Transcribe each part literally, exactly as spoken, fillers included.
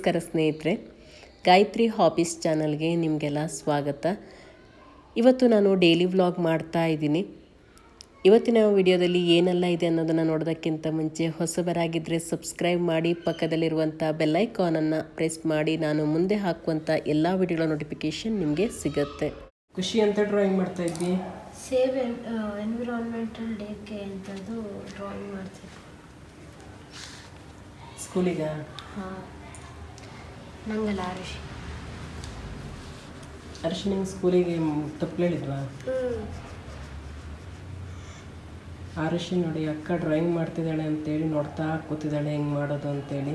ನಮಸ್ಕಾರ ಸ್ನೇಹಿತರೆ, ಗಾಯತ್ರಿ ಹಾಬೀಸ್ ಚಾನಲ್ಗೆ ನಿಮಗೆಲ್ಲ ಸ್ವಾಗತ. ಇವತ್ತು ನಾನು ಡೈಲಿ ವ್ಲಾಗ್ ಮಾಡ್ತಾ ಇದ್ದೀನಿ. ಇವತ್ತಿನ ವಿಡಿಯೋದಲ್ಲಿ ಏನೆಲ್ಲ ಇದೆ ಅನ್ನೋದನ್ನು ನೋಡೋದಕ್ಕಿಂತ ಮುಂಚೆ ಹೊಸಬರಾಗಿದ್ದರೆ ಸಬ್ಸ್ಕ್ರೈಬ್ ಮಾಡಿ, ಪಕ್ಕದಲ್ಲಿರುವಂಥ ಬೆಲ್ಲೈಕಾನನ್ನು ಪ್ರೆಸ್ ಮಾಡಿ. ನಾನು ಮುಂದೆ ಹಾಕುವಂಥ ಎಲ್ಲ ವಿಡಿಯೋಗಳ ನೋಟಿಫಿಕೇಷನ್ ನಿಮಗೆ ಸಿಗುತ್ತೆ. ಖುಷಿ ಅಂತ ಡ್ರಾಯಿಂಗ್ ಮಾಡ್ತಾ ಇದ್ವಿ. ಸೇವ್ ಎನ್ವಿರಾನ್ಮೆಂಟಲ್ ಡೇಗೆ ಅಂತದ್ದು ಡ್ರಾಯಿಂಗ್ ಮಾಡ್ತಿದ್ದೆ. ಸ್ಕೂಲಿಗ ಹಾಂ, ನಂಗಲ್ಲ ಅರಿಶಿ ಅರಿಶಿ ನಿಂಗೆ ಸ್ಕೂಲಿಗೆ ತಪ್ಪು ಹೇಳಿದ್ವಾ? ಅರಿಶಿ ನೋಡಿ, ಅಕ್ಕ ಡ್ರಾಯಿಂಗ್ ಮಾಡ್ತಿದ್ದಾಳೆ ಅಂತೇಳಿ ನೋಡ್ತಾ ಕೂತಿದ್ದಾಳೆ ಹೆಂಗೆ ಮಾಡೋದು ಅಂತೇಳಿ.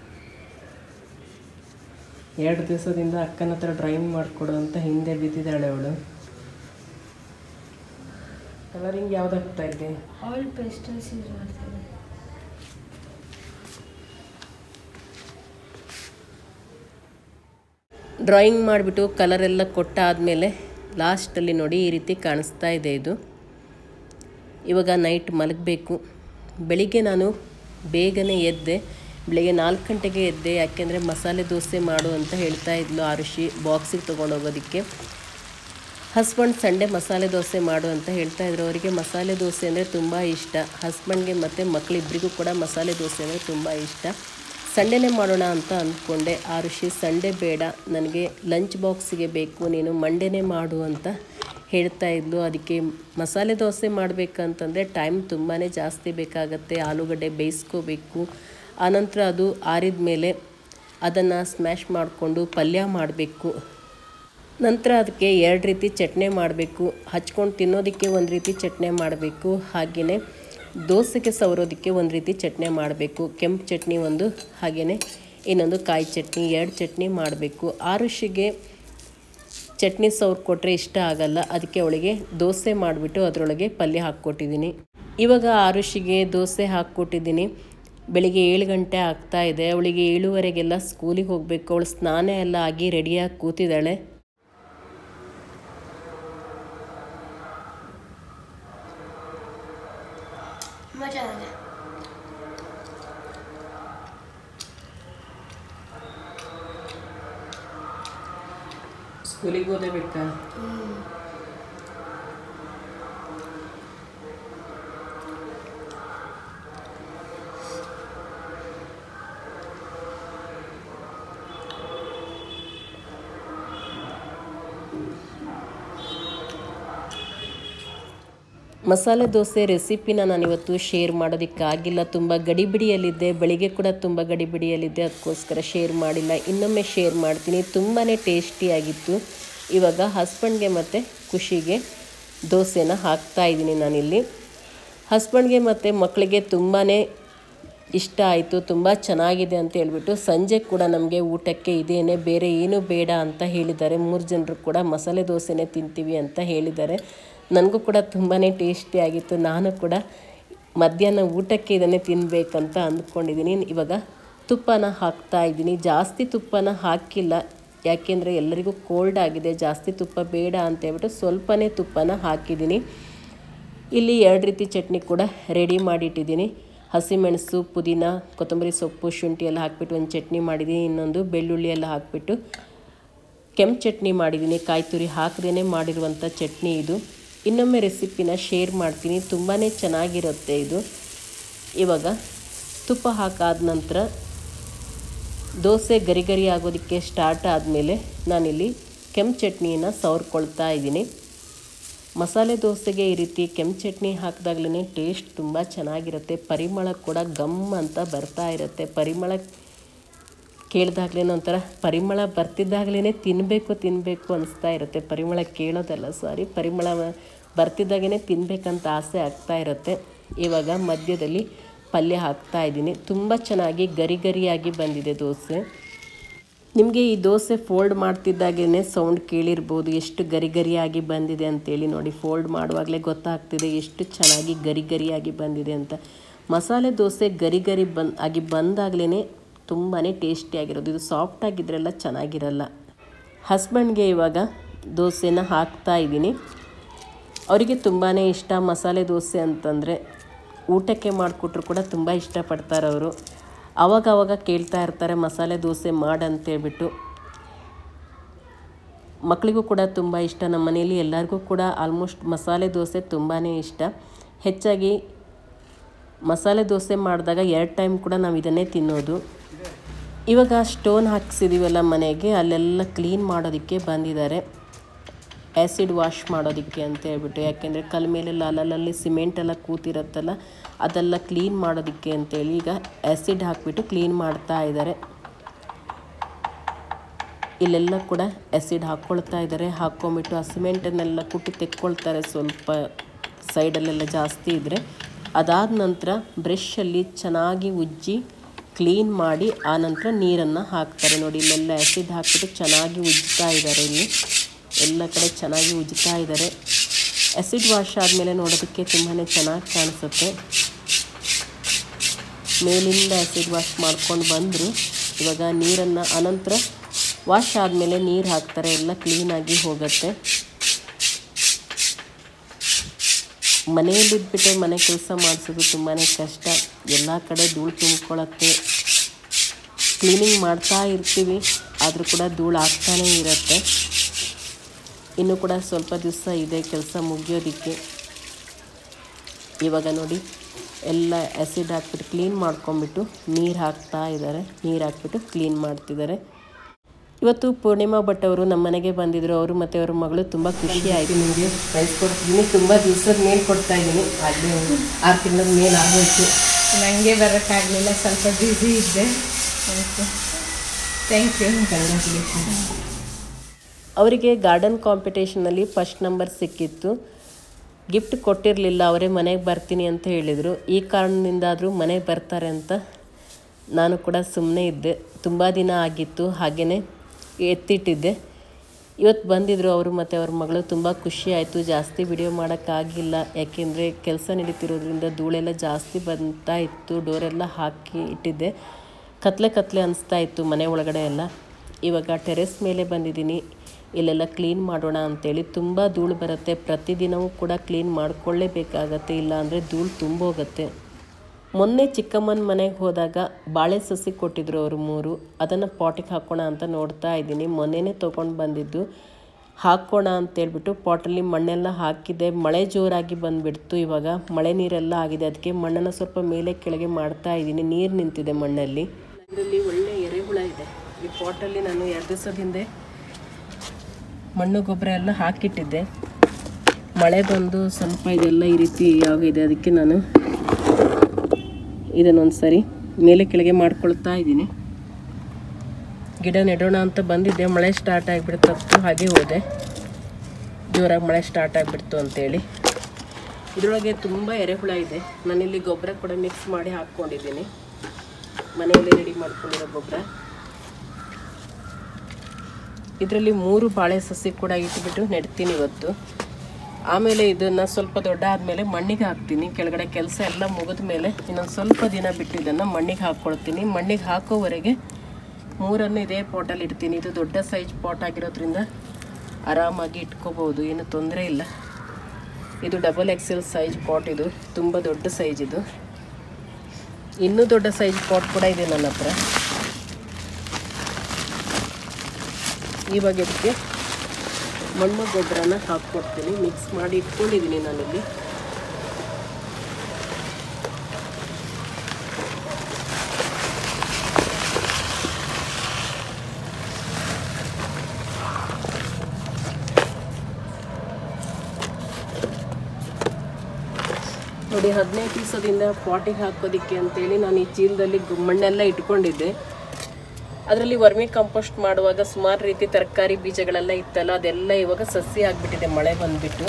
ಎರಡು ದಿವಸದಿಂದ ಅಕ್ಕನ ಹತ್ರ ಡ್ರಾಯಿಂಗ್ ಮಾಡಿಕೊಡು ಅಂತ ಹಿಂದೆ ಬಿದ್ದಿದ್ದಾಳೆ ಅವಳು. ಕಲರಿಂಗ್ ಯಾವ್ದು ಹಾಕ್ತಾ ಇದ್ದೆ? ಆಲ್ ಪೇಸ್ಟಲ್ಸ್ ಯೂಸ್ ಮಾಡ್ತಿದ್ದೆ. ಡ್ರಾಯಿಂಗ್ ಮಾಡಿಬಿಟ್ಟು ಕಲರೆಲ್ಲ ಕೊಟ್ಟಾದಮೇಲೆ ಲಾಸ್ಟಲ್ಲಿ ನೋಡಿ ಈ ರೀತಿ ಕಾಣಿಸ್ತಾ ಇದೆ ಇದು. ಇವಾಗ ನೈಟ್ ಮಲಗಬೇಕು. ಬೆಳಿಗ್ಗೆ ನಾನು ಬೇಗನೆ ಎದ್ದೆ, ಬೆಳಿಗ್ಗೆ ನಾಲ್ಕು ಗಂಟೆಗೆ ಎದ್ದೆ. ಯಾಕೆಂದರೆ ಮಸಾಲೆ ದೋಸೆ ಮಾಡು ಅಂತ ಹೇಳ್ತಾ ಇದ್ಲು ಆರುಷಿ, ಬಾಕ್ಸಿಗೆ ತೊಗೊಂಡೋಗೋದಕ್ಕೆ. ಹಸ್ಬೆಂಡ್ ಸಂಡೇ ಮಸಾಲೆ ದೋಸೆ ಮಾಡು ಅಂತ ಹೇಳ್ತಾ ಇದ್ರು. ಅವರಿಗೆ ಮಸಾಲೆ ದೋಸೆ ಅಂದರೆ ತುಂಬ ಇಷ್ಟ. ಹಸ್ಬೆಂಡ್ಗೆ ಮತ್ತು ಮಕ್ಕಳಿಬ್ಬರಿಗೂ ಕೂಡ ಮಸಾಲೆ ದೋಸೆ ಅಂದರೆ ತುಂಬ ಇಷ್ಟ. ಸಂಡೇನೇ ಮಾಡೋಣ ಅಂತ ಅಂದ್ಕೊಂಡೆ. ಆರುಷಿ ಸಂಡೇ ಬೇಡ, ನನಗೆ ಲಂಚ್ ಬಾಕ್ಸಿಗೆ ಬೇಕು, ನೀನು ಮಂಡೇನೇ ಮಾಡು ಅಂತ ಹೇಳ್ತಾ ಇದ್ಲು. ಅದಕ್ಕೆ ಮಸಾಲೆ ದೋಸೆ ಮಾಡಬೇಕಂತಂದರೆ ಟೈಮ್ ತುಂಬಾ ಜಾಸ್ತಿ ಬೇಕಾಗತ್ತೆ. ಆಲೂಗಡ್ಡೆ ಬೇಯಿಸ್ಕೋಬೇಕು, ಆನಂತರ ಅದು ಆರಿದ ಮೇಲೆ ಅದನ್ನು ಸ್ಮ್ಯಾಶ್ ಮಾಡಿಕೊಂಡು ಪಲ್ಯ ಮಾಡಬೇಕು. ನಂತರ ಅದಕ್ಕೆ ಎರಡು ರೀತಿ ಚಟ್ನಿ ಮಾಡಬೇಕು. ಹಚ್ಕೊಂಡು ತಿನ್ನೋದಕ್ಕೆ ಒಂದು ರೀತಿ ಚಟ್ನಿ ಮಾಡಬೇಕು, ಹಾಗೆಯೇ ದೋಸೆಗೆ ಸವರೋದಕ್ಕೆ ಒಂದು ರೀತಿ ಚಟ್ನಿ ಮಾಡಬೇಕು. ಕೆಂಪು ಚಟ್ನಿ ಒಂದು, ಹಾಗೆಯೇ ಇನ್ನೊಂದು ಕಾಯಿ ಚಟ್ನಿ, ಎರಡು ಚಟ್ನಿ ಮಾಡಬೇಕು. ಆರುಷಿಗೆ ಚಟ್ನಿ ಸವ್ರು ಕೊಟ್ಟರೆ ಇಷ್ಟ ಆಗಲ್ಲ, ಅದಕ್ಕೆ ಅವಳಿಗೆ ದೋಸೆ ಮಾಡಿಬಿಟ್ಟು ಅದರೊಳಗೆ ಪಲ್ಯ ಹಾಕ್ಕೊಟ್ಟಿದ್ದೀನಿ. ಇವಾಗ ಆರುಷಿಗೆ ದೋಸೆ ಹಾಕ್ಕೊಟ್ಟಿದ್ದೀನಿ. ಬೆಳಿಗ್ಗೆ ಏಳು ಗಂಟೆ ಆಗ್ತಾ ಇದೆ. ಅವಳಿಗೆ ಏಳುವರೆಗೆಲ್ಲ ಸ್ಕೂಲಿಗೆ ಹೋಗಬೇಕು. ಅವಳು ಸ್ನಾನ ಎಲ್ಲ ಆಗಿ ರೆಡಿಯಾಗಿ ಕೂತಿದ್ದಾಳೆ. ಸ್ಕೂಲಿಗೆ ಓದಬೇಕಾ? ಮಸಾಲೆ ದೋಸೆ ರೆಸಿಪಿನ ನಾನಿವತ್ತು ಶೇರ್ ಮಾಡೋದಕ್ಕಾಗಿಲ್ಲ. ತುಂಬ ಗಡಿಬಿಡಿಯಲ್ಲಿದ್ದೆ, ಬೆಳಿಗ್ಗೆ ಕೂಡ ತುಂಬ ಗಡಿಬಿಡಿಯಲ್ಲಿದ್ದೆ, ಅದಕ್ಕೋಸ್ಕರ ಶೇರ್ ಮಾಡಿಲ್ಲ. ಇನ್ನೊಮ್ಮೆ ಶೇರ್ ಮಾಡ್ತೀನಿ. ತುಂಬಾ ಟೇಸ್ಟಿಯಾಗಿತ್ತು. ಇವಾಗ ಹಸ್ಬೆಂಡ್ಗೆ ಮತ್ತು ಖುಷಿಗೆ ದೋಸೆನ ಹಾಕ್ತಾಯಿದ್ದೀನಿ ನಾನಿಲ್ಲಿ. ಹಸ್ಬೆಂಡ್ಗೆ ಮತ್ತು ಮಕ್ಕಳಿಗೆ ತುಂಬಾ ಇಷ್ಟ ಆಯಿತು, ತುಂಬ ಚೆನ್ನಾಗಿದೆ ಅಂತ ಹೇಳ್ಬಿಟ್ಟು ಸಂಜೆ ಕೂಡ ನಮಗೆ ಊಟಕ್ಕೆ ಇದೇನೆ, ಬೇರೆ ಏನೂ ಬೇಡ ಅಂತ ಹೇಳಿದ್ದಾರೆ. ಮೂರು ಜನರು ಕೂಡ ಮಸಾಲೆ ದೋಸೆನೇ ತಿಂತೀವಿ ಅಂತ ಹೇಳಿದ್ದಾರೆ. ನನಗೂ ಕೂಡ ತುಂಬಾ ಟೇಸ್ಟಿಯಾಗಿತ್ತು. ನಾನು ಕೂಡ ಮಧ್ಯಾಹ್ನ ಊಟಕ್ಕೆ ಇದನ್ನೇ ತಿನ್ನಬೇಕಂತ ಅಂದ್ಕೊಂಡಿದ್ದೀನಿ. ಇವಾಗ ತುಪ್ಪನ ಹಾಕ್ತಾಯಿದ್ದೀನಿ. ಜಾಸ್ತಿ ತುಪ್ಪನ ಹಾಕಿಲ್ಲ, ಯಾಕೆಂದರೆ ಎಲ್ಲರಿಗೂ ಕೋಲ್ಡ್ ಆಗಿದೆ. ಜಾಸ್ತಿ ತುಪ್ಪ ಬೇಡ ಅಂತೇಳ್ಬಿಟ್ಟು ಸ್ವಲ್ಪನೇ ತುಪ್ಪನ ಹಾಕಿದ್ದೀನಿ. ಇಲ್ಲಿ ಎರಡು ರೀತಿ ಚಟ್ನಿ ಕೂಡ ರೆಡಿ ಮಾಡಿಟ್ಟಿದ್ದೀನಿ. ಹಸಿಮೆಣಸು, ಪುದೀನ, ಕೊತ್ತಂಬರಿ ಸೊಪ್ಪು, ಶುಂಠಿ ಎಲ್ಲ ಹಾಕಿಬಿಟ್ಟು ಒಂದು ಚಟ್ನಿ ಮಾಡಿದ್ದೀನಿ. ಇನ್ನೊಂದು ಬೆಳ್ಳುಳ್ಳಿ ಎಲ್ಲ ಹಾಕಿಬಿಟ್ಟು ಕೆಂಪು ಚಟ್ನಿ ಮಾಡಿದ್ದೀನಿ. ಕಾಯಿ ತುರಿ ಹಾಕದೇ ಮಾಡಿರುವಂಥ ಚಟ್ನಿ ಇದು. ಇನ್ನೊಮ್ಮೆ ರೆಸಿಪಿನ ಶೇರ್ ಮಾಡ್ತೀನಿ, ತುಂಬಾ ಚೆನ್ನಾಗಿರುತ್ತೆ ಇದು. ಇವಾಗ ತುಪ್ಪ ಹಾಕಾದ ನಂತರ ದೋಸೆ ಗರಿ ಗರಿ ಆಗೋದಕ್ಕೆ ಸ್ಟಾರ್ಟ್ ಆದಮೇಲೆ ನಾನಿಲ್ಲಿ ಕೆಂಪು ಚಟ್ನಿಯನ್ನು ಸವರ್ಕೊಳ್ತಾ ಇದ್ದೀನಿ. ಮಸಾಲೆ ದೋಸೆಗೆ ಈ ರೀತಿ ಕೆಂಪು ಚಟ್ನಿ ಹಾಕಿದಾಗ್ಲೇ ಟೇಸ್ಟ್ ತುಂಬ ಚೆನ್ನಾಗಿರುತ್ತೆ. ಪರಿಮಳ ಕೂಡ ಗಮ್ ಅಂತ ಬರ್ತಾ ಇರುತ್ತೆ. ಪರಿಮಳ ಕೇಳಿದಾಗ್ಲೇ ಒಂಥರ ಪರಿಮಳ ಬರ್ತಿದ್ದಾಗಲೇ ತಿನ್ನಬೇಕು ತಿನ್ನಬೇಕು ಅನಿಸ್ತಾ ಇರುತ್ತೆ. ಪರಿಮಳ ಕೇಳೋದಲ್ಲ, ಸಾರಿ, ಪರಿಮಳ ಬರ್ತಿದ್ದಾಗೇ ತಿನ್ನಬೇಕಂತ ಆಸೆ ಆಗ್ತಾ ಇರುತ್ತೆ. ಇವಾಗ ಮಧ್ಯದಲ್ಲಿ ಪಲ್ಯ ಹಾಕ್ತಾ ಇದ್ದೀನಿ. ತುಂಬ ಚೆನ್ನಾಗಿ ಗರಿ ಗರಿಯಾಗಿ ಬಂದಿದೆ ದೋಸೆ. ನಿಮಗೆ ಈ ದೋಸೆ ಫೋಲ್ಡ್ ಮಾಡ್ತಿದ್ದಾಗೇ ಸೌಂಡ್ ಕೇಳಿರ್ಬೋದು, ಎಷ್ಟು ಗರಿ ಗರಿಯಾಗಿ ಬಂದಿದೆ ಅಂತೇಳಿ. ನೋಡಿ, ಫೋಲ್ಡ್ ಮಾಡುವಾಗಲೇ ಗೊತ್ತಾಗ್ತಿದೆ ಎಷ್ಟು ಚೆನ್ನಾಗಿ ಗರಿ ಗರಿಯಾಗಿ ಬಂದಿದೆ ಅಂತ. ಮಸಾಲೆ ದೋಸೆ ಗರಿ ಗರಿ ಬಂದು ಆಗಿ ಬಂದಾಗಲೇ ತುಂಬಾ ಟೇಸ್ಟಿಯಾಗಿರೋದು. ಇದು ಸಾಫ್ಟಾಗಿದ್ರೆಲ್ಲ ಚೆನ್ನಾಗಿರಲ್ಲ. ಹಸ್ಬೆಂಡ್ಗೆ ಇವಾಗ ದೋಸೆನ ಹಾಕ್ತಾ ಇದ್ದೀನಿ. ಅವರಿಗೆ ತುಂಬಾ ಇಷ್ಟ ಮಸಾಲೆ ದೋಸೆ ಅಂತಂದರೆ. ಊಟಕ್ಕೆ ಮಾಡಿಕೊಟ್ರು ಕೂಡ ತುಂಬ ಇಷ್ಟಪಡ್ತಾರೆ ಅವರು. ಆವಾಗ ಆವಾಗ ಕೇಳ್ತಾ ಇರ್ತಾರೆ ಮಸಾಲೆ ದೋಸೆ ಮಾಡಂತೇಳ್ಬಿಟ್ಟು. ಮಕ್ಕಳಿಗೂ ಕೂಡ ತುಂಬ ಇಷ್ಟ. ನಮ್ಮ ಮನೆಯಲ್ಲಿ ಎಲ್ಲರಿಗೂ ಕೂಡ ಆಲ್ಮೋಸ್ಟ್ ಮಸಾಲೆ ದೋಸೆ ತುಂಬಾ ಇಷ್ಟ. ಹೆಚ್ಚಾಗಿ ಮಸಾಲೆ ದೋಸೆ ಮಾಡಿದಾಗ ಎರಡು ಟೈಮ್ ಕೂಡ ನಾವು ಇದನ್ನೇ ತಿನ್ನೋದು. ಇವಾಗ ಸ್ಟೋನ್ ಹಾಕ್ಸಿದ್ದೀವಲ್ಲ ಮನೆಗೆ, ಅಲ್ಲೆಲ್ಲ ಕ್ಲೀನ್ ಮಾಡೋದಕ್ಕೆ ಬಂದಿದ್ದಾರೆ, ಆ್ಯಸಿಡ್ ವಾಶ್ ಮಾಡೋದಕ್ಕೆ ಅಂತ ಹೇಳ್ಬಿಟ್ಟು. ಯಾಕೆಂದರೆ ಕಲ್ ಮೇಲೆಲ್ಲ ಅಲ್ಲಲ್ಲಿ ಸಿಮೆಂಟೆಲ್ಲ ಕೂತಿರುತ್ತಲ್ಲ, ಅದೆಲ್ಲ ಕ್ಲೀನ್ ಮಾಡೋದಕ್ಕೆ ಅಂತೇಳಿ ಈಗ ಆ್ಯಸಿಡ್ ಹಾಕಿಬಿಟ್ಟು ಕ್ಲೀನ್ ಮಾಡ್ತಾ ಇದ್ದಾರೆ. ಇಲ್ಲೆಲ್ಲ ಕೂಡ ಆ್ಯಸಿಡ್ ಹಾಕ್ಕೊಳ್ತಾ ಇದ್ದಾರೆ. ಹಾಕ್ಕೊಂಬಿಟ್ಟು ಆ ಸಿಮೆಂಟನ್ನೆಲ್ಲ ಕುಟ್ಟಿ ತೆಕ್ಕೊಳ್ತಾರೆ, ಸ್ವಲ್ಪ ಸೈಡಲ್ಲೆಲ್ಲ ಜಾಸ್ತಿ ಇದ್ದರೆ. ಅದಾದ ನಂತರ ಬ್ರಷಲ್ಲಿ ಚೆನ್ನಾಗಿ ಉಜ್ಜಿ ಕ್ಲೀನ್ ಮಾಡಿ ಆ ನಂತರ ನೀರನ್ನು ಹಾಕ್ತಾರೆ. ನೋಡಿ, ಇಲ್ಲೆಲ್ಲ ಆ್ಯಸಿಡ್ ಹಾಕಿಬಿಟ್ಟು ಚೆನ್ನಾಗಿ ಉಜ್ಜ್ತಾ ಇದ್ದಾರೆ. ಇಲ್ಲಿ ಎಲ್ಲ ಕಡೆ ಚೆನ್ನಾಗಿ ಉಜ್ಜ್ತಾ ಇದ್ದಾರೆ. ಆ್ಯಸಿಡ್ ವಾಶ್ ಆದಮೇಲೆ ನೋಡೋದಕ್ಕೆ ತುಂಬಾ ಚೆನ್ನಾಗಿ ಕಾಣಿಸುತ್ತೆ. ಮೇಲಿಂದ ಆ್ಯಸಿಡ್ ವಾಶ್ ಮಾಡ್ಕೊಂಡು ಬಂದರು. ಇವಾಗ ನೀರನ್ನು ಅನಂತರ ವಾಶ್ ಆದಮೇಲೆ ನೀರು ಹಾಕ್ತಾರೆ, ಎಲ್ಲ ಕ್ಲೀನಾಗಿ ಹೋಗುತ್ತೆ. ಮನೆಯಲ್ಲಿದ್ಬಿಟ್ಟೆ ಮನೆ ಕೆಲಸ ಮಾಡಿಸೋದು ತುಂಬಾ ಕಷ್ಟ. ಎಲ್ಲ ಕಡೆ ಧೂಳು ತುಂಬಿಕೊಳ್ಳುತ್ತೆ. ಕ್ಲೀನಿಂಗ್ ಮಾಡ್ತಾ ಇರ್ತೀವಿ, ಆದರೂ ಕೂಡ ಧೂಳು ಆಗ್ತಾನೇ ಇರುತ್ತೆ. ಇನ್ನೂ ಕೂಡ ಸ್ವಲ್ಪ ದಿವಸ ಇದೆ ಕೆಲಸ ಮುಗಿಯೋದಕ್ಕೆ. ಇವಾಗ ನೋಡಿ, ಎಲ್ಲ ಆ್ಯಸಿಡ್ ಹಾಕ್ಬಿಟ್ಟು ಕ್ಲೀನ್ ಮಾಡ್ಕೊಂಬಿಟ್ಟು ನೀರು ಹಾಕ್ತಾ ಇದ್ದಾರೆ. ನೀರು ಹಾಕ್ಬಿಟ್ಟು ಕ್ಲೀನ್ ಮಾಡ್ತಿದ್ದಾರೆ. ಇವತ್ತು ಪೂರ್ಣಿಮಾ ಭಟ್ ಅವರು ನಮ್ಮ ಮನೆಗೆ ಬಂದಿದ್ದರು. ಅವರು ಮತ್ತು ಅವ್ರ ಮಗಳು ತುಂಬ ಖುಷಿ ಆಯಿತು. ನಿಮಗೆ ಪ್ರೈಸ್ ಕೊಡ್ತಿದ್ದೀನಿ. ತುಂಬ ದಿವಸದ ಮೇಲೆ ಕೊಡ್ತಾ ಇದ್ದೀನಿ. ಆಗಲೇ ಒಂದು ಆರು ತಿಂಗಳ ಮೇಲೆ ಆಗೋಯ್ತು. ನನಗೆ ಬರೋಕ್ಕಾಗಲಿಲ್ಲ, ಸ್ವಲ್ಪ ಬ್ಯುಸಿ ಇದ್ದೆ. Thank you. ಕಂಗ್ರ್ಯಾಚುಲೇಷನ್. ಅವರಿಗೆ ಗಾರ್ಡನ್ ಕಾಂಪಿಟೇಷನಲ್ಲಿ ಫಸ್ಟ್ ನಂಬರ್ ಸಿಕ್ಕಿತ್ತು. ಗಿಫ್ಟ್ ಕೊಟ್ಟಿರಲಿಲ್ಲ, ಅವರೇ ಮನೆಗೆ ಬರ್ತೀನಿ ಅಂತ ಹೇಳಿದರು. ಈ ಕಾರಣದಿಂದಾದರೂ ಮನೆಗೆ ಬರ್ತಾರೆ ಅಂತ ನಾನು ಕೂಡ ಸುಮ್ಮನೆ ಇದ್ದೆ. ತುಂಬ ದಿನ ಆಗಿತ್ತು, ಹಾಗೆಯೇ ಎತ್ತಿಟ್ಟಿದ್ದೆ. ಇವತ್ತು ಬಂದಿದ್ದರು ಅವರು ಮತ್ತು ಅವ್ರ ಮಗಳು. ತುಂಬ ಖುಷಿ ಆಯಿತು. ಜಾಸ್ತಿ ವಿಡಿಯೋ ಮಾಡೋಕ್ಕಾಗಿಲ್ಲ, ಯಾಕೆಂದರೆ ಕೆಲಸ ನಡೀತಿರೋದ್ರಿಂದ ಧೂಳೆಲ್ಲ ಜಾಸ್ತಿ ಬರ್ತಾ ಇತ್ತು. ಡೋರೆಲ್ಲ ಹಾಕಿ ಇಟ್ಟಿದ್ದೆ. ಕತ್ಲೆ ಕತ್ಲೆ ಅನಿಸ್ತಾ ಇತ್ತು ಮನೆ ಒಳಗಡೆ ಎಲ್ಲ. ಇವಾಗ ಟೆರೆಸ್ ಮೇಲೆ ಬಂದಿದ್ದೀನಿ. ಇಲ್ಲೆಲ್ಲ ಕ್ಲೀನ್ ಮಾಡೋಣ ಅಂಥೇಳಿ. ತುಂಬ ಧೂಳು ಬರುತ್ತೆ. ಪ್ರತಿದಿನವೂ ಕೂಡ ಕ್ಲೀನ್ ಮಾಡಿಕೊಳ್ಳೇಬೇಕಾಗತ್ತೆ, ಇಲ್ಲ ಅಂದರೆ ಧೂಳು ತುಂಬೋಗುತ್ತೆ. ಮೊನ್ನೆ ಚಿಕ್ಕಮ್ಮನ ಮನೆಗೆ ಹೋದಾಗ ಬಾಳೆ ಸಸಿ ಕೊಟ್ಟಿದ್ರು ಅವರು ಮೂರು. ಅದನ್ನು ಪಾಟಿಗೆ ಹಾಕೋಣ ಅಂತ ನೋಡ್ತಾ ಇದ್ದೀನಿ. ಮೊನ್ನೆನೇ ತೊಗೊಂಡು ಬಂದಿದ್ದು. ಹಾಕೋಣ ಅಂತೇಳ್ಬಿಟ್ಟು ಪಾಟಲ್ಲಿ ಮಣ್ಣೆಲ್ಲ ಹಾಕಿದೆ. ಮಳೆ ಜೋರಾಗಿ ಬಂದುಬಿಡ್ತು. ಇವಾಗ ಮಳೆ ನೀರೆಲ್ಲ ಆಗಿದೆ, ಅದಕ್ಕೆ ಮಣ್ಣನ್ನು ಸ್ವಲ್ಪ ಮೇಲೆ ಕೆಳಗೆ ಮಾಡ್ತಾ ಇದ್ದೀನಿ. ನೀರು ನಿಂತಿದೆ ಮಣ್ಣಲ್ಲಿ. ಇದರಲ್ಲಿ ಒಳ್ಳೆ ಎರೆಹುಳ ಇದೆ. ಈ ಪಾಟಲ್ಲಿ ನಾನು ಎರಡು ದಿವಸದ ಹಿಂದೆ ಮಣ್ಣು ಗೊಬ್ಬರ ಎಲ್ಲ ಹಾಕಿಟ್ಟಿದ್ದೆ. ಮಳೆ ಬಂದು ಸ್ವಲ್ಪ ಇದೆಲ್ಲ ಈ ರೀತಿ ಆಗಿದೆ. ಅದಕ್ಕೆ ನಾನು ಇದನ್ನೊಂದು ಸರಿ ಮೇಲೆ ಕೆಳಗೆ ಮಾಡ್ಕೊಳ್ತಾ ಇದ್ದೀನಿ. ಗಿಡ ನೆಡೋಣ ಅಂತ ಬಂದಿದ್ದೆ, ಮಳೆ ಸ್ಟಾರ್ಟ್ ಆಗಿಬಿಡ್ತು. ಹಾಗೆ ಹೋದೆ, ಜೋರಾಗಿ ಮಳೆ ಸ್ಟಾರ್ಟ್ ಆಗಿಬಿಡ್ತು ಅಂತೇಳಿ. ಇದರೊಳಗೆ ತುಂಬ ಎರೆಹುಳ ಇದೆ. ನಾನಿಲ್ಲಿ ಗೊಬ್ಬರ ಕೂಡ ಮಿಕ್ಸ್ ಮಾಡಿ ಹಾಕ್ಕೊಂಡಿದ್ದೀನಿ, ಮನೆಯಲ್ಲಿ ರೆಡಿ ಮಾಡ್ಕೊಂಡಿರೋ ಗೊಬ್ಬರ. ಇದರಲ್ಲಿ ಮೂರು ಬಾಳೆ ಸಸಿ ಕೂಡ ಇಟ್ಬಿಟ್ಟು ನೆಡ್ತೀನಿ ಇವತ್ತು. ಆಮೇಲೆ ಇದನ್ನು ಸ್ವಲ್ಪ ದೊಡ್ಡ ಆದಮೇಲೆ ಮಣ್ಣಿಗೆ ಹಾಕ್ತೀನಿ. ಕೆಳಗಡೆ ಕೆಲಸ ಎಲ್ಲ ಮುಗಿದ ಮೇಲೆ ಇನ್ನೊಂದು ಸ್ವಲ್ಪ ದಿನ ಬಿಟ್ಟು ಇದನ್ನು ಮಣ್ಣಿಗೆ ಹಾಕ್ಕೊಳ್ತೀನಿ. ಮಣ್ಣಿಗೆ ಹಾಕೋವರೆಗೆ ಮೂರನ್ನು ಇದೇ ಪಾಟಲ್ಲಿ ಇಡ್ತೀನಿ. ಇದು ದೊಡ್ಡ ಸೈಜ್ ಪಾಟ್ ಆಗಿರೋದ್ರಿಂದ ಆರಾಮಾಗಿ ಇಟ್ಕೋಬೋದು, ಏನು ತೊಂದರೆ ಇಲ್ಲ. ಇದು ಡಬಲ್ ಎಕ್ಸೆಲ್ ಸೈಜ್ ಪಾಟ್. ಇದು ತುಂಬ ದೊಡ್ಡ ಸೈಜ್. ಇದು ಇನ್ನೂ ದೊಡ್ಡ ಸೈಜ್ ಪಾಟ್ ಕೂಡ ಇದೆ ನನ್ನ ಹತ್ರ. ಇವಾಗ ಇದಕ್ಕೆ ಮಣ್ಣು ಗೊಬ್ಬರನ ಹಾಕ್ಕೊಡ್ತೀನಿ. ಮಿಕ್ಸ್ ಮಾಡಿ ಇಟ್ಕೊಂಡಿದ್ದೀನಿ ನಾನಿಲ್ಲಿ. ನೋಡಿ, ಹದಿನೈದು ದಿವಸದಿಂದ ಪಾಟಿಗೆ ಹಾಕೋದಕ್ಕೆ ಅಂತೇಳಿ ನಾನು ಈ ಚೀಲದಲ್ಲಿ ಮಣ್ಣೆಲ್ಲ ಇಟ್ಕೊಂಡಿದ್ದೆ. ಅದರಲ್ಲಿ ವರ್ಮಿ ಕಂಪೋಸ್ಟ್ ಮಾಡುವಾಗ ಸುಮಾರು ರೀತಿ ತರಕಾರಿ ಬೀಜಗಳೆಲ್ಲ ಇತ್ತಲ್ಲ, ಅದೆಲ್ಲ ಇವಾಗ ಸಸಿ ಆಗಿಬಿಟ್ಟಿದೆ ಮಳೆ ಬಂದುಬಿಟ್ಟು.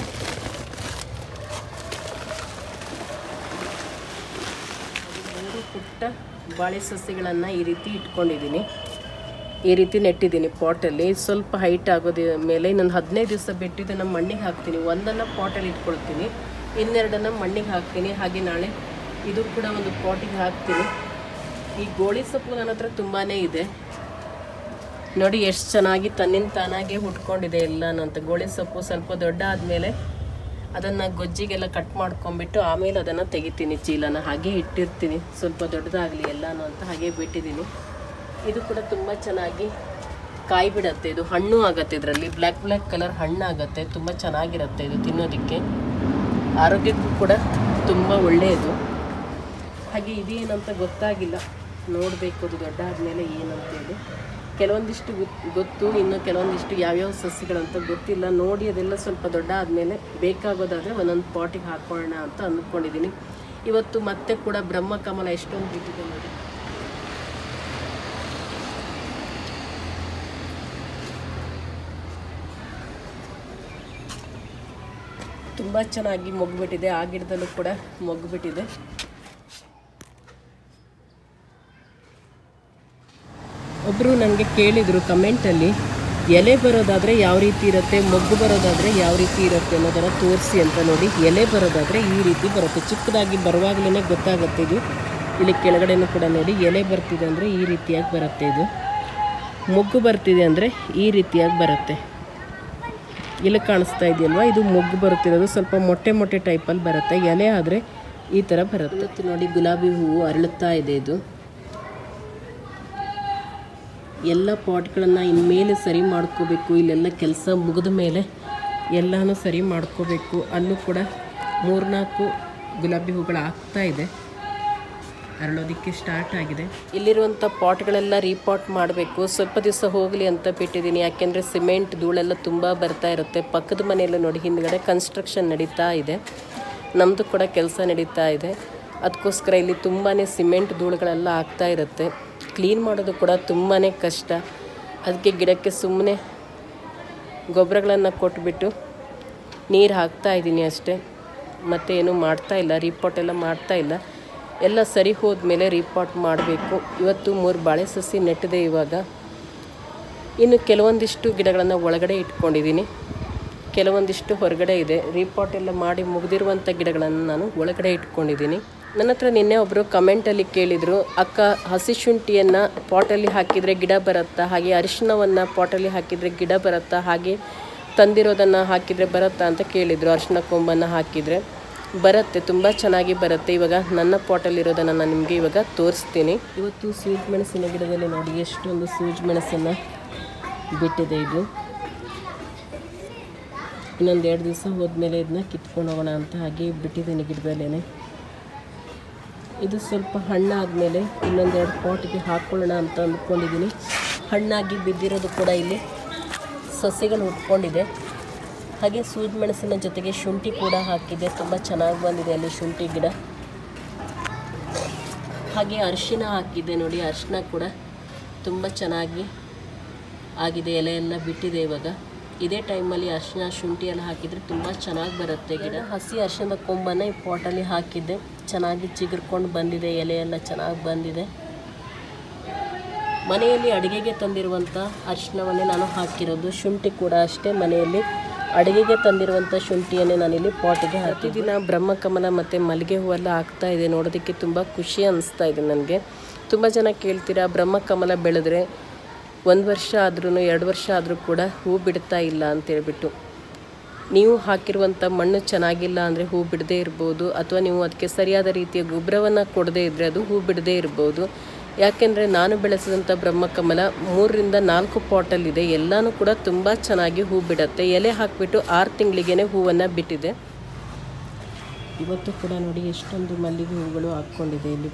ಮೂರು ಪುಟ್ಟ ಬಾಳೆ ಸಸಿಗಳನ್ನು ಈ ರೀತಿ ಇಟ್ಕೊಂಡಿದ್ದೀನಿ. ಈ ರೀತಿ ನೆಟ್ಟಿದ್ದೀನಿ ಪಾಟಲ್ಲಿ. ಸ್ವಲ್ಪ ಹೈಟ್ ಆಗೋದ ಮೇಲೆ ಇನ್ನೊಂದು ಹದಿನೈದು ದಿವಸ ಬಿಟ್ಟು ಇದನ್ನು ಮಣ್ಣಿಗೆ ಹಾಕ್ತೀನಿ. ಒಂದನ್ನು ಪಾಟಲ್ಲಿ ಇಟ್ಕೊಳ್ತೀನಿ, ಇನ್ನೆರಡನ್ನು ಮಣ್ಣಿಗೆ ಹಾಕ್ತೀನಿ. ಹಾಗೆ ನಾಳೆ ಇದು ಕೂಡ ಒಂದು ಪಾಟಿಗೆ ಹಾಕ್ತೀನಿ. ಈ ಗೋಳಿ ಸೊಪ್ಪು ನನ್ನ ಹತ್ರ ತುಂಬಾ ಇದೆ. ನೋಡಿ ಎಷ್ಟು ಚೆನ್ನಾಗಿ ತನ್ನಿಂದ ತಾನಾಗೆ ಹುಟ್ಕೊಂಡಿದೆ ಎಲ್ಲನೂ ಅಂತ. ಗೋಳಿ ಸೊಪ್ಪು ಸ್ವಲ್ಪ ದೊಡ್ಡ ಆದಮೇಲೆ ಅದನ್ನು ಗೊಜ್ಜಿಗೆಲ್ಲ ಕಟ್ ಮಾಡ್ಕೊಂಬಿಟ್ಟು ಆಮೇಲೆ ಅದನ್ನು ತೆಗಿತೀನಿ ಚೀಲನ. ಹಾಗೆ ಇಟ್ಟಿರ್ತೀನಿ ಸ್ವಲ್ಪ ದೊಡ್ಡದಾಗಲಿ ಎಲ್ಲನೂ ಅಂತ ಹಾಗೆ ಬಿಟ್ಟಿದ್ದೀನಿ. ಇದು ಕೂಡ ತುಂಬ ಚೆನ್ನಾಗಿ ಕಾಯಿ ಬಿಡುತ್ತೆ. ಇದು ಹಣ್ಣು ಆಗುತ್ತೆ, ಇದರಲ್ಲಿ ಬ್ಲ್ಯಾಕ್ ಬ್ಲ್ಯಾಕ್ ಕಲರ್ ಹಣ್ಣು ಆಗುತ್ತೆ. ತುಂಬ ಚೆನ್ನಾಗಿರುತ್ತೆ ಇದು ತಿನ್ನೋದಕ್ಕೆ, ಆರೋಗ್ಯಕ್ಕೂ ಕೂಡ ತುಂಬ ಒಳ್ಳೆಯದು. ಹಾಗೆ ಇದೇನಂತ ಗೊತ್ತಾಗಿಲ್ಲ, ನೋಡಬೇಕು ಅದು ದೊಡ್ಡ ಆದಮೇಲೆ ಏನಂತ ಹೇಳಿ. ಕೆಲವೊಂದಿಷ್ಟು ಗೊತ್ತು, ಇನ್ನು ಕೆಲವೊಂದಿಷ್ಟು ಯಾವ್ಯಾವ ಸಸ್ಯಗಳಂತ ಗೊತ್ತಿಲ್ಲ. ನೋಡಿ ಅದೆಲ್ಲ ಸ್ವಲ್ಪ ದೊಡ್ಡ ಆದಮೇಲೆ ಬೇಕಾಗೋದಾದರೆ ಒಂದೊಂದು ಪಾಟಿಗೆ ಹಾಕೊಳ್ಳೋಣ ಅಂತ ಅಂದ್ಕೊಂಡಿದ್ದೀನಿ. ಇವತ್ತು ಮತ್ತೆ ಕೂಡ ಬ್ರಹ್ಮಕಮಲ ಎಷ್ಟೊಂದು ಬಿಟ್ಟಿದೆ ನೋಡಿ. ತುಂಬ ಚೆನ್ನಾಗಿ ಮೊಗ್ಗುಬಿಟ್ಟಿದೆ. ಆ ಗಿಡದಲ್ಲೂ ಕೂಡ ಮೊಗ್ಗುಬಿಟ್ಟಿದೆ. ಒಬ್ಬರು ನನಗೆ ಕೇಳಿದರು ಕಮೆಂಟಲ್ಲಿ, ಎಲೆ ಬರೋದಾದರೆ ಯಾವ ರೀತಿ ಇರುತ್ತೆ, ಮೊಗ್ಗು ಬರೋದಾದರೆ ಯಾವ ರೀತಿ ಇರುತ್ತೆ ಅನ್ನೋದನ್ನು ತೋರಿಸಿ ಅಂತ. ನೋಡಿ, ಎಲೆ ಬರೋದಾದರೆ ಈ ರೀತಿ ಬರುತ್ತೆ. ಚಿಕ್ಕದಾಗಿ ಬರುವಾಗಲೇ ಗೊತ್ತಾಗುತ್ತೆ ಇದು. ಇಲ್ಲಿ ಕೆಳಗಡೆನೂ ಕೂಡ ನೋಡಿ, ಎಲೆ ಬರ್ತಿದೆ ಅಂದರೆ ಈ ರೀತಿಯಾಗಿ ಬರುತ್ತೆ. ಇದು ಮೊಗ್ಗು ಬರ್ತಿದೆ ಅಂದರೆ ಈ ರೀತಿಯಾಗಿ ಬರುತ್ತೆ. ಇಲ್ಲಿ ಕಾಣಿಸ್ತಾ ಇದೆಯಲ್ವ, ಇದು ಮೊಗ್ಗು ಬರುತ್ತಿರೋದು ಸ್ವಲ್ಪ ಮೊಟ್ಟೆ ಮೊಟ್ಟೆ ಟೈಪಲ್ಲಿ ಬರುತ್ತೆ. ಎಲೆ ಆದರೆ ಈ ಥರ ಬರುತ್ತೆ. ನೋಡಿ, ಗುಲಾಬಿ ಹೂವು ಅರಳುತ್ತಾ ಇದೆ. ಇದು ಎಲ್ಲ ಪಾಟ್ಗಳನ್ನು ಇನ್ಮೇಲೆ ಸರಿ ಮಾಡ್ಕೋಬೇಕು. ಇಲ್ಲೆಲ್ಲ ಕೆಲಸ ಮುಗಿದ ಮೇಲೆ ಎಲ್ಲನೂ ಸರಿ ಮಾಡ್ಕೋಬೇಕು. ಅಲ್ಲೂ ಕೂಡ ಮೂರ್ನಾಲ್ಕು ಗುಲಾಬಿ ಹೂಗಳು ಆಗ್ತಾ ಇದೆ, ಅರಳೋದಕ್ಕೆ ಸ್ಟಾರ್ಟ್ ಆಗಿದೆ. ಇಲ್ಲಿರುವಂಥ ಪಾಟ್ಗಳೆಲ್ಲ ರೀಪಾಟ್ ಮಾಡಬೇಕು. ಸ್ವಲ್ಪ ದಿವಸ ಹೋಗಲಿ ಅಂತ ಬಿಟ್ಟಿದ್ದೀನಿ, ಯಾಕೆಂದರೆ ಸಿಮೆಂಟ್ ಧೂಳೆಲ್ಲ ತುಂಬ ಬರ್ತಾ ಇರುತ್ತೆ. ಪಕ್ಕದ ಮನೆಯಲ್ಲ ನೋಡಿ, ಹಿಂದ್ಗಡೆ ಕನ್ಸ್ಟ್ರಕ್ಷನ್ ನಡೀತಾ ಇದೆ, ನಮ್ಮದು ಕೂಡ ಕೆಲಸ ನಡೀತಾ ಇದೆ. ಅದಕ್ಕೋಸ್ಕರ ಇಲ್ಲಿ ತುಂಬಾ ಸಿಮೆಂಟ್ ಧೂಳುಗಳೆಲ್ಲ ಆಗ್ತಾ ಇರುತ್ತೆ. ಕ್ಲೀನ್ ಮಾಡೋದು ಕೂಡ ತುಂಬಾ ಕಷ್ಟ. ಅದಕ್ಕೆ ಗಿಡಕ್ಕೆ ಸುಮ್ಮನೆ ಗೊಬ್ಬರಗಳನ್ನು ಕೊಟ್ಬಿಟ್ಟು ನೀರು ಹಾಕ್ತಾ ಇದ್ದೀನಿ ಅಷ್ಟೇ, ಮತ್ತು ಏನೂ ಮಾಡ್ತಾ ಇಲ್ಲ, ರೀಪಾಟ್ ಎಲ್ಲ ಮಾಡ್ತಾ ಇಲ್ಲ. ಎಲ್ಲ ಸರಿ ಹೋದ್ಮೇಲೆ ರೀಪಾಟ್ ಮಾಡಬೇಕು. ಇವತ್ತು ಮೂರು ಬಾಳೆ ಸಸಿ ನೆಟ್ಟಿದೆ. ಇವಾಗ ಇನ್ನು ಕೆಲವೊಂದಿಷ್ಟು ಗಿಡಗಳನ್ನು ಒಳಗಡೆ ಇಟ್ಕೊಂಡಿದ್ದೀನಿ, ಕೆಲವೊಂದಿಷ್ಟು ಹೊರಗಡೆ ಇದೆ. ರೀಪಾಟ್ ಎಲ್ಲ ಮಾಡಿ ಮುಗಿದಿರುವಂಥ ಗಿಡಗಳನ್ನು ನಾನು ಒಳಗಡೆ ಇಟ್ಕೊಂಡಿದ್ದೀನಿ. ನನ್ನ ಹತ್ರ ನಿನ್ನೆ ಒಬ್ಬರು ಕಮೆಂಟಲ್ಲಿ ಕೇಳಿದರು, ಅಕ್ಕ ಹಸಿ ಶುಂಠಿಯನ್ನು ಪಾಟಲ್ಲಿ ಹಾಕಿದರೆ ಗಿಡ ಬರುತ್ತಾ, ಹಾಗೆ ಅರಿಶಿಣವನ್ನು ಪಾಟಲ್ಲಿ ಹಾಕಿದರೆ ಗಿಡ ಬರುತ್ತಾ, ಹಾಗೆ ತಂದಿರೋದನ್ನು ಹಾಕಿದರೆ ಬರುತ್ತಾ ಅಂತ ಕೇಳಿದರು. ಅರಿಶಿಣ ಕೊಂಬನ್ನು ಹಾಕಿದರೆ ಬರುತ್ತೆ, ತುಂಬ ಚೆನ್ನಾಗಿ ಬರುತ್ತೆ. ಇವಾಗ ನನ್ನ ಪಾಟಲ್ಲಿರೋದನ್ನು ನಾನು ನಿಮಗೆ ಇವಾಗ ತೋರಿಸ್ತೀನಿ. ಇವತ್ತು ಸೂಜಿ ಮೆಣಸಿನ ಗಿಡದಲ್ಲಿ ನೋಡಿ ಎಷ್ಟೊಂದು ಸೂಜಿ ಮೆಣಸನ್ನು ಬಿಟ್ಟಿದೆ. ಇದು ಇನ್ನೊಂದು ಎರಡು ದಿವಸ ಹೋದ್ಮೇಲೆ ಇದನ್ನ ಕಿತ್ಕೊಂಡು ಹೋಗೋಣ ಅಂತ ಹಾಗೆ ಬಿಟ್ಟಿದ್ದೀನಿ ಗಿಡದಲ್ಲೇ. ಇದು ಸ್ವಲ್ಪ ಹಣ್ಣಾದಮೇಲೆ ಇನ್ನೊಂದೆರಡು ಪಾಟಿಗೆ ಹಾಕ್ಕೊಳ್ಳೋಣ ಅಂತ ಅಂದ್ಕೊಂಡಿದ್ದೀನಿ. ಹಣ್ಣಾಗಿ ಬಿದ್ದಿರೋದು ಕೂಡ ಇಲ್ಲಿ ಸಸಿಗಳು ಉಟ್ಕೊಂಡಿದೆ. ಹಾಗೆ ಸೂಜಿ ಮೆಣಸಿನ ಜೊತೆಗೆ ಶುಂಠಿ ಕೂಡ ಹಾಕಿದೆ, ತುಂಬ ಚೆನ್ನಾಗಿ ಬಂದಿದೆ ಅಲ್ಲಿ ಶುಂಠಿ ಗಿಡ. ಹಾಗೆ ಅರಿಶಿನ ಹಾಕಿದೆ ನೋಡಿ, ಅರಿಶಿನ ಕೂಡ ತುಂಬ ಚೆನ್ನಾಗಿ ಆಗಿದೆ, ಎಲೆ ಎಲ್ಲ ಬಿಟ್ಟಿದೆ. ಇವಾಗ ಇದೇ ಟೈಮಲ್ಲಿ ಅರಿಶಿನ ಶುಂಠಿ ಎಲ್ಲ ಹಾಕಿದರೆ ತುಂಬ ಚೆನ್ನಾಗಿ ಬರುತ್ತೆ ಗಿಡ. ಹಸಿ ಅರಿಶಿಣದ ಕೊಂಬನ್ನು ಈ ಪಾಟಲ್ಲಿ ಹಾಕಿದ್ದೆ, ಚೆನ್ನಾಗಿ ಚಿಗುರ್ಕೊಂಡು ಬಂದಿದೆ, ಎಲೆ ಎಲ್ಲ ಚೆನ್ನಾಗಿ ಬಂದಿದೆ. ಮನೆಯಲ್ಲಿ ಅಡುಗೆಗೆ ತಂದಿರುವಂಥ ಅರಿಶಿಣವನ್ನೇ ನಾನು ಹಾಕಿರೋದು. ಶುಂಠಿ ಕೂಡ ಅಷ್ಟೇ, ಮನೆಯಲ್ಲಿ ಅಡುಗೆಗೆ ತಂದಿರುವಂಥ ಶುಂಠಿಯನ್ನೇ ನಾನಿಲ್ಲಿ ಪಾಟಿಗೆ ಹಾಕಿದ್ದೀನಿ. ಬ್ರಹ್ಮಕಮಲ ಮತ್ತು ಮಲ್ಲಿಗೆ ಹೂವೆಲ್ಲ ಆಗ್ತಾ ಇದೆ, ನೋಡೋದಕ್ಕೆ ತುಂಬ ಖುಷಿ ಅನಿಸ್ತಾ ಇದೆ ನನಗೆ. ತುಂಬ ಜನ ಕೇಳ್ತೀರಾ, ಬ್ರಹ್ಮಕಮಲ ಬೆಳೆದ್ರೆ ಒಂದು ವರ್ಷ ಆದ್ರೂ ಎರಡು ವರ್ಷ ಆದರೂ ಕೂಡ ಹೂ ಬಿಡ್ತಾ ಇಲ್ಲ ಅಂತೇಳ್ಬಿಟ್ಟು. ನೀವು ಹಾಕಿರುವಂಥ ಮಣ್ಣು ಚೆನ್ನಾಗಿಲ್ಲ ಅಂದರೆ ಹೂ ಬಿಡದೇ ಇರ್ಬೋದು, ಅಥವಾ ನೀವು ಅದಕ್ಕೆ ಸರಿಯಾದ ರೀತಿಯ ಗೊಬ್ಬರವನ್ನು ಕೊಡದೇ ಇದ್ದರೆ ಅದು ಹೂ ಬಿಡದೇ ಇರ್ಬೋದು. ಯಾಕೆಂದರೆ ನಾನು ಬೆಳೆಸಿದಂಥ ಬ್ರಹ್ಮಕಮಲ ಮೂರರಿಂದ ನಾಲ್ಕು ಪಾಟಲ್ಲಿದೆ, ಎಲ್ಲನೂ ಕೂಡ ತುಂಬ ಚೆನ್ನಾಗಿ ಹೂ ಬಿಡುತ್ತೆ. ಎಲೆ ಹಾಕಿಬಿಟ್ಟು ಆರು ತಿಂಗಳಿಗೇ ಹೂವನ್ನು ಬಿಟ್ಟಿದೆ. ಇವತ್ತು ಕೂಡ ನೋಡಿ ಎಷ್ಟೊಂದು ಮಲ್ಲಿಗೆ ಹೂಗಳು ಹಾಕ್ಕೊಂಡಿದೆ ಇಲ್ಲಿ.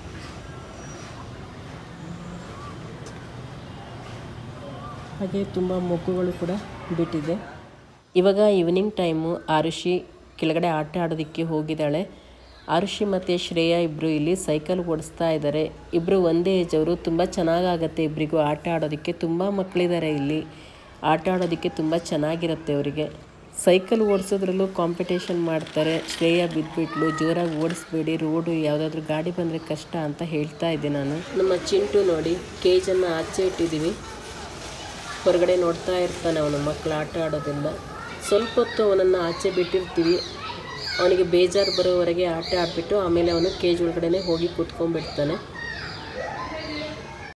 ಹಾಗೆ ತುಂಬ ಮೊಗ್ಗುಗಳು ಕೂಡ ಬಿಟ್ಟಿದೆ. ಇವಾಗ ಈವ್ನಿಂಗ್ ಟೈಮು. ಆರುಷಿ ಕೆಳಗಡೆ ಆಟ ಆಡೋದಕ್ಕೆ ಹೋಗಿದ್ದಾಳೆ. ಆರುಷಿ ಮತ್ತು ಶ್ರೇಯಾ ಇಬ್ಬರು ಇಲ್ಲಿ ಸೈಕಲ್ ಓಡಿಸ್ತಾ ಇದ್ದಾರೆ. ಇಬ್ಬರು ಒಂದೇ ಏಜ್ ಅವರು, ತುಂಬ ಚೆನ್ನಾಗಾಗತ್ತೆ ಇಬ್ಬರಿಗೂ ಆಟ ಆಡೋದಕ್ಕೆ. ತುಂಬ ಮಕ್ಕಳಿದ್ದಾರೆ ಇಲ್ಲಿ, ಆಟ ಆಡೋದಕ್ಕೆ ತುಂಬ ಚೆನ್ನಾಗಿರುತ್ತೆ ಅವರಿಗೆ. ಸೈಕಲ್ ಓಡಿಸೋದ್ರಲ್ಲೂ ಕಾಂಪಿಟೇಷನ್ ಮಾಡ್ತಾರೆ. ಶ್ರೇಯಾ ಬಿದ್ದುಬಿಟ್ಲು, ಜೋರಾಗಿ ಓಡಿಸ್ಬೇಡಿ, ರೋಡು ಯಾವುದಾದ್ರೂ ಗಾಡಿ ಬಂದರೆ ಕಷ್ಟ ಅಂತ ಹೇಳ್ತಾ ಇದ್ದೆ ನಾನು. ನಮ್ಮ ಚಿಂಟು ನೋಡಿ ಕೇಜನ್ನು ಆಚೆ ಇಟ್ಟಿದ್ದೀವಿ, ಹೊರಗಡೆ ನೋಡ್ತಾ ಇರ್ತಾನೆ ಅವನು, ಮಕ್ಕಳು ಆಟ ಆಡೋದೆಲ್ಲ. ಸ್ವಲ್ಪ ಹೊತ್ತು ಅವನನ್ನು ಆಚೆ ಬಿಟ್ಟಿರ್ತೀವಿ, ಅವನಿಗೆ ಬೇಜಾರು ಬರೋವರೆಗೆ ಆಟ ಆಡಿಬಿಟ್ಟು ಆಮೇಲೆ ಅವನು ಕೇಜ್ ಒಳಗಡೆ ಹೋಗಿ ಕೂತ್ಕೊಂಡ್ಬಿಡ್ತಾನೆ.